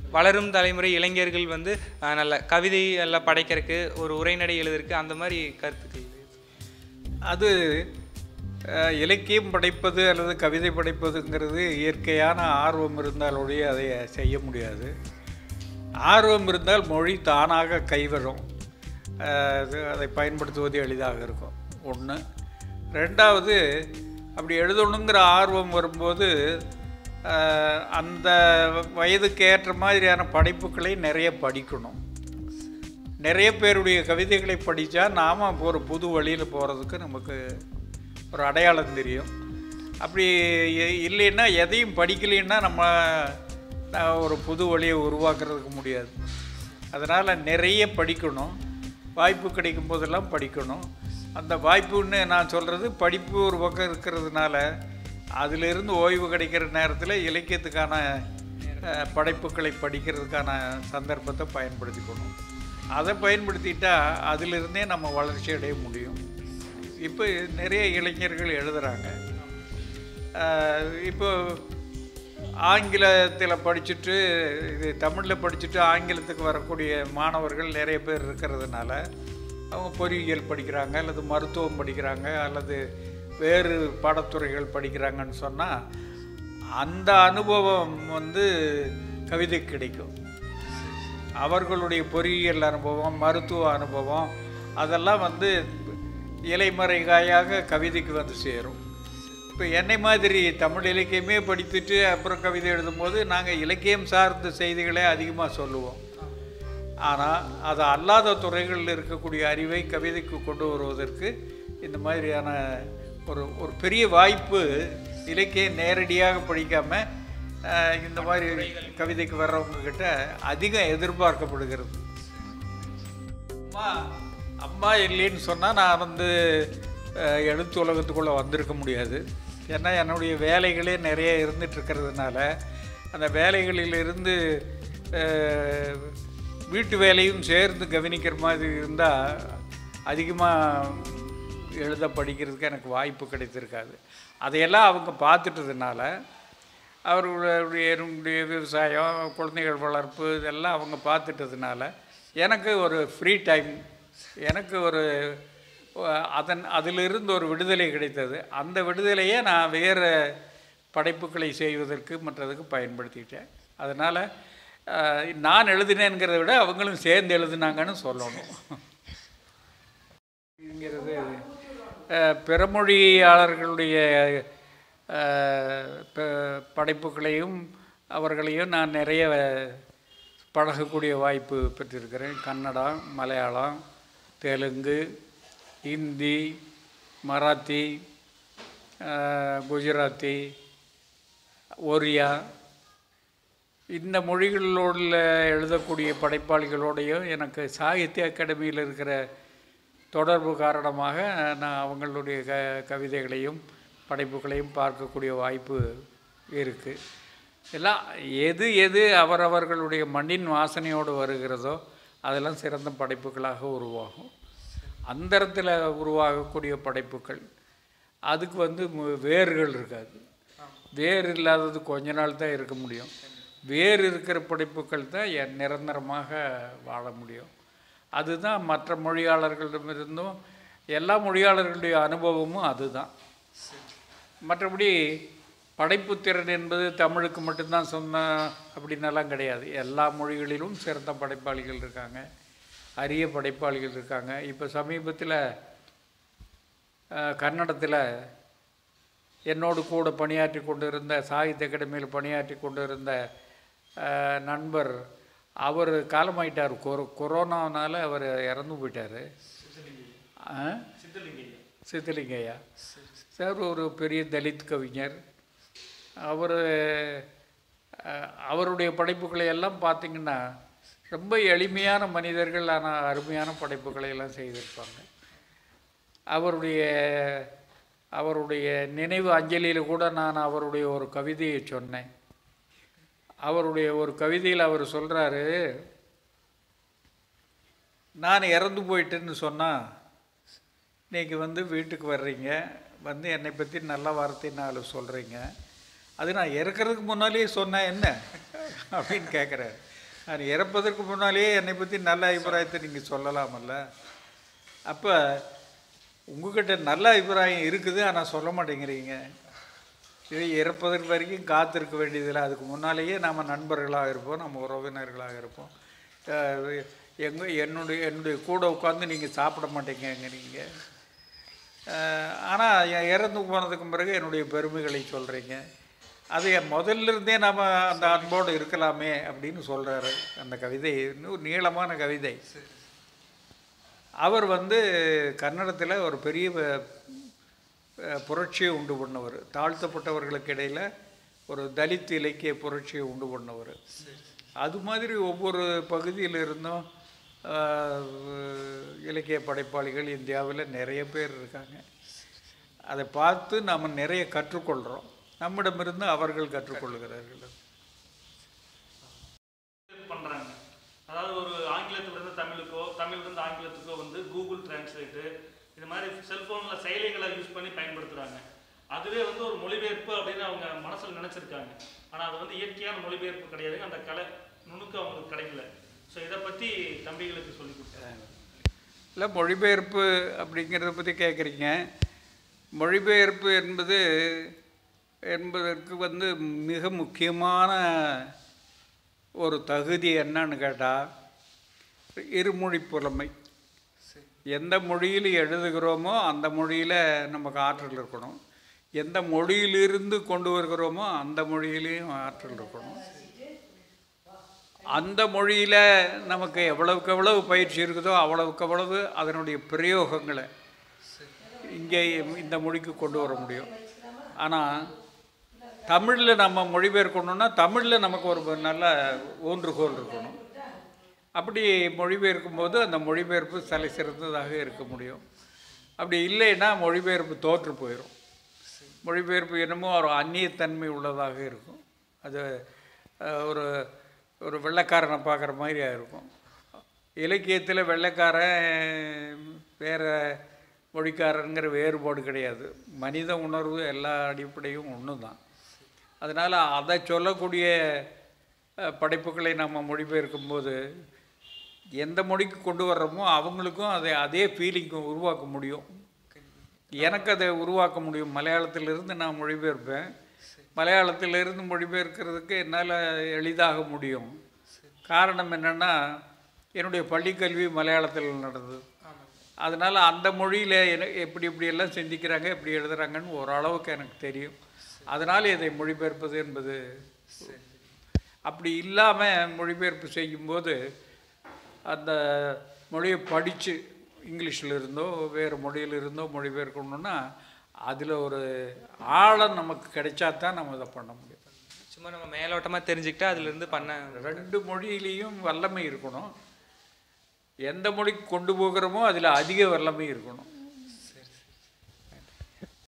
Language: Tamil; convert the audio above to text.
வளரும் தலைமுறை இளைஞர்கள் வந்து நல்ல கவிதை எல்லாம் படைக்கிறதுக்கு ஒரு உரைநடை எழுதுறதுக்கு அந்த மாதிரி கருத்துக்கள்? அது இலக்கியம் படைப்பது அல்லது கவிதை படைப்பதுங்கிறது இயற்கையான ஆர்வம் இருந்தாலொழிய அதை செய்ய முடியாது. ஆர்வம் இருந்தால் மொழி தானாக கைவரும், அதை பயன்படுத்துவது எளிதாக இருக்கும். ஒன்று. ரெண்டாவது, அப்படி எழுதணுங்கிற ஆர்வம் வரும்போது அந்த வயதுக்கு ஏற்ற மாதிரியான படைப்புகளை நிறைய படிக்கணும். நிறைய பேருடைய கவிதைகளை படித்தா நாம் ஒரு புது வழியில் போகிறதுக்கு நமக்கு ஒரு அடையாளம் தெரியும். அப்படி இல்லைன்னா, எதையும் படிக்கலைன்னா நம்ம ஒரு புது வழியை உருவாக்குறதுக்கு முடியாது. அதனால் நிறைய படிக்கணும், வாய்ப்பு கிடைக்கும் போதெல்லாம் படிக்கணும். அந்த வாய்ப்புன்னு நான் சொல்கிறது, படிப்பு ஒரு பக்கம் இருக்கிறதுனால அதிலிருந்து ஓய்வு கிடைக்கிற நேரத்தில் இலக்கியத்துக்கான படைப்புகளை படிக்கிறதுக்கான சந்தர்ப்பத்தை பயன்படுத்திக்கணும். அதை பயன்படுத்திட்டால் அதிலிருந்தே நம்ம வளர்ச்சி அடைய முடியும். இப்போ நிறைய இளைஞர்கள் எழுதுகிறாங்க. இப்போ ஆங்கிலத்தில் படிச்சுட்டு இது தமிழில் படிச்சுட்டு ஆங்கிலத்துக்கு வரக்கூடிய மாணவர்கள் நிறைய பேர் இருக்கிறதுனால அவங்க பொறியியல் படிக்கிறாங்க, அல்லது மருத்துவம் படிக்கிறாங்க, அல்லது வேறு பாடத்துறைகள் படிக்கிறாங்கன்னு சொன்னால் அந்த அனுபவம் வந்து கவிதை கிடைக்கும். அவர்களுடைய பொறியியல் அனுபவம், மருத்துவ அனுபவம் அதெல்லாம் வந்து இலைமறைகாயாக கவிதைக்கு வந்து சேரும். இப்போ என்னை மாதிரி தமிழ் இலக்கியமே படித்துட்டு அப்புறம் கவிதை எழுதும்போது நாங்கள் இலக்கியம் சார்ந்த செய்திகளே அதிகமாக சொல்லுவோம். ஆனால் அது அல்லாத துறைகளில் இருக்கக்கூடிய அறிவை கவிதைக்கு கொண்டு வருவதற்கு இந்த மாதிரியான ஒரு பெரிய வாய்ப்பு இலக்கியம் நேரடியாக படிக்காமல் இந்த மாதிரி கவிதைக்கு வர்றவங்கக்கிட்ட அதிகம் எதிர்பார்க்கப்படுகிறது. அம்மா இல்லைன்னு சொன்னால் நான் வந்து எழுத்து உலகத்துக்குள்ளே வந்திருக்க முடியாது. ஏன்னா என்னுடைய வேலைகளே நிறைய இருந்துகிட்ருக்கிறதுனால அந்த வேலைகளிலிருந்து வீட்டு வேலையும் சேர்ந்து கவனிக்கிற மாதிரி இருந்தால் அதிகமாக எழுத படிக்கிறதுக்கு எனக்கு வாய்ப்பு கிடைத்திருக்காது. அதையெல்லாம் அவங்க பார்த்துட்டதுனால அவர்களுடைய விவசாயம், குழந்தைகள் வளர்ப்பு இதெல்லாம் அவங்க பார்த்துட்டதுனால எனக்கு ஒரு ஃப்ரீ டைம், எனக்கு ஒரு அதிலிருந்து ஒரு விடுதலை கிடைத்தது. அந்த விடுதலையை நான் வேறு படைப்புகளை செய்வதற்கு மற்றதுக்கு பயன்படுத்திக்கிட்டேன். அதனால் நான் எழுதினேங்கிறத விட அவங்களும் சேர்ந்து எழுதினாங்கன்னு சொல்லணும். ங்கிறது பிறமொழியாளர்களுடைய படைப்புகளையும் அவர்களையும் நான் நிறைய பழகக்கூடிய வாய்ப்பு பெற்றிருக்கிறேன். கன்னடம், மலையாளம், தெலுங்கு, ஹிந்தி, மராத்தி, குஜராத்தி, ஒரியா இந்த மொழிகளோடு எழுதக்கூடிய படைப்பாளிகளோடையும் எனக்கு சாகித்ய அகாடமியில் இருக்கிற தொடர்பு காரணமாக நான் அவங்களுடைய கவிதைகளையும் படைப்புகளையும் பார்க்கக்கூடிய வாய்ப்பு இருக்குது. எல்லாம் எது அவரவர்களுடைய மண்ணின் வாசனையோடு வருகிறதோ அதெல்லாம் சிறந்த படைப்புகளாக உருவாகும். அந்தரத்தில் உருவாகக்கூடிய படைப்புகள் அதுக்கு வந்து வேர்கள் இருக்காது. வேர் இல்லாதது கொஞ்ச நாள் தான் இருக்க முடியும். வேர் இருக்கிற படைப்புகள் தான் நிரந்தரமாக வாழ முடியும். அதுதான் மற்ற மொழியாளர்களிடமிருந்தும் எல்லா மொழியாளர்களுடைய அனுபவமும் அதுதான். மற்றபடி படைப்புத்திறன் என்பது தமிழுக்கு மட்டும்தான் சொன்ன அப்படின்னெல்லாம் கிடையாது. எல்லா மொழிகளிலும் சிறந்த படைப்பாளிகள் இருக்காங்க, அரிய படைப்பாளிகள் இருக்காங்க. இப்போ சமீபத்தில் கன்னடத்தில் என்னோடு கூட பணியாற்றி கொண்டு இருந்த சாகித்ய அகாடமியில் பணியாற்றி கொண்டு இருந்த நண்பர் அவர் காலமாயிட்டார். கொரோனானால் அவர் இறந்து போயிட்டார். சித்தலிங்கையா சார் ஒரு பெரிய தலித் கவிஞர். அவருடைய படைப்புகளை எல்லாம் பார்த்திங்கன்னா ரொம்ப எளிமையான மனிதர்கள், ஆனால் அருமையான படைப்புகளை எல்லாம் செய்திருப்பாங்க. அவருடைய நினைவு அஞ்சலியில் கூட நான் அவருடைய ஒரு கவிதையை சொன்னேன். அவருடைய ஒரு கவிதையில் அவர் சொல்கிறாரு, நான் இறந்து போயிட்டேன்னு சொன்னால் நீங்கள் வந்து வீட்டுக்கு வர்றீங்க, வந்து என்னை பற்றி நல்ல வார்த்தை 4 சொல்கிறீங்க. அது நான் இறக்கிறதுக்கு முன்னாலேயே சொன்னேன் என்ன அப்படின்னு கேட்குறாரு. நான் இறப்பதற்கு முன்னாலேயே என்னை பற்றி நல்ல அபிப்பிராயத்தை நீங்கள் சொல்லலாமல்ல. அப்போ உங்ககிட்ட நல்ல அபிப்பிராயம் இருக்குது, ஆனால் சொல்ல மாட்டேங்கிறீங்க. இது இறப்பதற்கு வரைக்கும் காத்திருக்க வேண்டியதில்லை. அதுக்கு முன்னாலேயே நம்ம நண்பர்களாக இருப்போம், நம்ம உறவினர்களாக இருப்போம். என்னுடைய கூட உட்காந்து நீங்கள் சாப்பிட மாட்டேங்கிறீங்க. ஆனால் இறந்து போனதுக்கு பிறகு என்னுடைய பெருமைகளை சொல்கிறீங்க. அது முதல்ல இருந்தே நாம் அந்த அன்போடு இருக்கலாமே அப்படின்னு சொல்கிறாரு. அந்த கவிதை இன்னும் நீளமான கவிதை. அவர் கன்னடத்தில் ஒரு பெரிய புரட்சியை உண்டு பண்ணவர். தாழ்த்தப்பட்டவர்களுக்கு இடையில் ஒரு தலித் இலக்கிய புரட்சியை உண்டு பண்ணவர். அது மாதிரி ஒவ்வொரு பகுதியில் இருந்தும் இலக்கிய படைப்பாளிகள் இந்தியாவில் நிறைய பேர் இருக்காங்க. அதை பார்த்து நாம் நிறைய கற்றுக்கொள்கிறோம். நம்மிடமிருந்து அவர்கள் கற்றுக்கொள்கிறார்கள். பண்ணுறாங்க. அதாவது ஒரு ஆங்கிலத்திலிருந்து தமிழுக்கோ, தமிழ்லேருந்து ஆங்கிலத்துக்கோ கூகுள் டிரான்ஸ்லேட்டு இது மாதிரி செல்ஃபோனில் செயலிகளை யூஸ் பண்ணி பயன்படுத்துகிறாங்க. அதுவே ஒரு மொழிபெயர்ப்பு அப்படின்னு அவங்க மனசில் நினச்சிருக்காங்க. ஆனால் அது இயற்கையான மொழிபெயர்ப்பு கிடையாது. அந்த கலை நுணுக்கு அவங்களுக்கு கிடைக்கல. ஸோ இதை பற்றி தம்பிகளுக்கு சொல்லி கொடுத்தாங்க. இல்லை, மொழிபெயர்ப்பு அப்படிங்கிறத பற்றி கேட்குறீங்க. மொழிபெயர்ப்பு என்பதற்கு மிக முக்கியமான ஒரு தகுதி என்னன்னு கேட்டால் இருமொழி புலமை. எந்த மொழியில் எழுதுகிறோமோ அந்த மொழியில் நமக்கு ஆற்றல் இருக்கணும். எந்த மொழியிலிருந்து கொண்டு வருகிறோமோ அந்த மொழியிலையும் ஆற்றல் இருக்கணும். அந்த மொழியில் நமக்கு எவ்வளவுக்கு எவ்வளவு பயிற்சி இருக்குதோ அவ்வளவுக்கு அவ்வளவு அதனுடைய பிரயோகங்களை இங்கே இந்த மொழிக்கு கொண்டு வர முடியும். ஆனால் தமிழில் நம்ம மொழிபெயர்க்கணுன்னா தமிழில் நமக்கு ஒரு நல்ல ஊன்றுகோல் இருக்கணும். அப்படி மொழிபெயர்க்கும் போது அந்த மொழிபெயர்ப்பு தலை சிறந்ததாக இருக்க முடியும். அப்படி இல்லைன்னா மொழிபெயர்ப்பு தோற்று போயிடும். மொழிபெயர்ப்பு என்னமோ ஒரு அந்நியத்தன்மை உள்ளதாக இருக்கும். அது ஒரு ஒரு வெள்ளைக்காரனை பார்க்குற மாதிரியா இருக்கும். இலக்கியத்தில் வெள்ளைக்காரன் வேறு மொழிக்காரங்கிற வேறுபாடு கிடையாது. மனித உணர்வு எல்லா அடிப்படையும் ஒன்று தான். அதனால் அதை சொல்லக்கூடிய படைப்புகளை நம்ம மொழிபெயர்க்கும்போது எந்த மொழிக்கு கொண்டு வர்றோமோ அவங்களுக்கும் அதே ஃபீலிங்கு உருவாக்க முடியும். எனக்கு அதை உருவாக்க முடியும். மலையாளத்திலிருந்து நான் மொழிபெயர்ப்பேன். மலையாளத்திலிருந்து மொழிபெயர்க்கிறதுக்கு என்னால் எளிதாக முடியும். காரணம் என்னென்னா, என்னுடைய பள்ளிக்கல்வி மலையாளத்தில் நடந்தது. அதனால் அந்த மொழியில் எப்படியெல்லாம் சிந்திக்கிறாங்க, எப்படி எழுதுகிறாங்கன்னு ஓரளவுக்கு எனக்கு தெரியும். அதனால் இதை மொழிபெயர்ப்பது என்பது. அப்படி இல்லாமல் மொழிபெயர்ப்பு செய்யும்போது அந்த மொழியை படித்து இங்கிலீஷில் இருந்தோ வேறு மொழியில் இருந்தோ மொழிபெயர்க்கணுன்னா அதில் ஒரு ஆழம் நமக்கு கிடைச்சா தான் நம்ம இதை பண்ண முடியும். சும்மா நம்ம மேலோட்டமாக தெரிஞ்சுக்கிட்டா அதிலிருந்து பண்ண. ரெண்டு மொழியிலையும் வல்லமை இருக்கணும். எந்த மொழிக்கு கொண்டு போகிறோமோ அதில் அதிக வல்லமை இருக்கணும்.